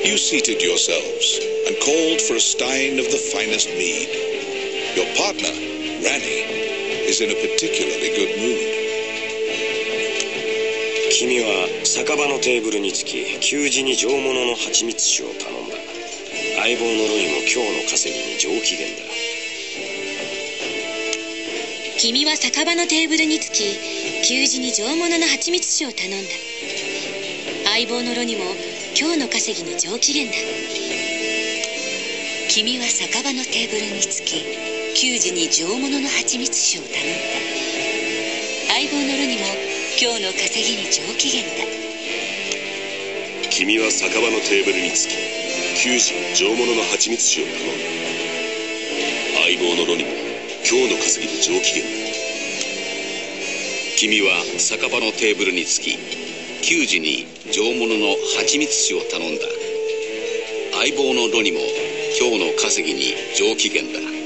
You seated yourselves and called for a stein of the finest mead. Your partner, Ranny, is in a particularly good mood. 君は酒場のテーブルにつき給仕に上物の蜂蜜酒を頼んだ。相棒のロイも今日の稼ぎに上機嫌だ。 君は酒場のテーブルにつき給仕に上物の蜂蜜酒を頼んだ。相棒のロニも今日の稼ぎに上機嫌だ。君は酒場のテーブルにつき給仕に上物の蜂蜜酒を頼んだ。相棒のロニも今日の稼ぎに上機嫌だ。 君は酒場のテーブルにつき給仕に上物の蜂蜜酒を頼んだ。相棒のロニも今日の稼ぎに上機嫌だ。 君は酒場のテーブルにつき給仕に上物の蜂蜜酒を頼んだ。相棒のロニも今日の稼ぎに上機嫌だ。